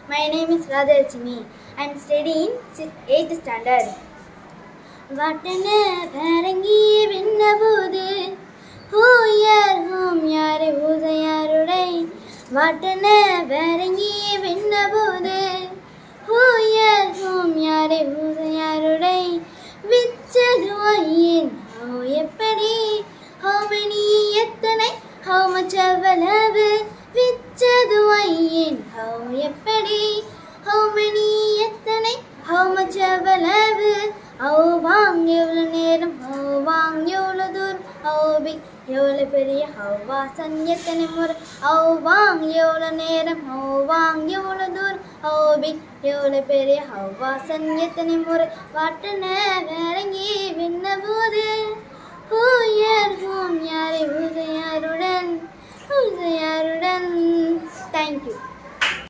My name is Radhachimi. I am studying 8th standard. Vatana Parangi Vinnabudu Who yar whom yare Udayaruday Vatana Parangi Vinnabudu Who yar whom yare Udayaruday Vichaduayin How Yapadi How many Yatanai How much of a love Vichaduayin How Yapadi How many Yatanai How much of a love How long எவ்வளவு நேரம் How long எவ்வளவு தூரம் How big எவ்வளவு பெரிய How Vasan எத்தனை முறை How long எவ்வளவு நேரம் How long எவ்வளவு தூரம் How big எவ்வளவு பெரிய How வாசன் எத்தனை முறை வாட்டன வேறங்கி விண்ணபோது Who யார் whom யாரை உதயாருடன் Thank you.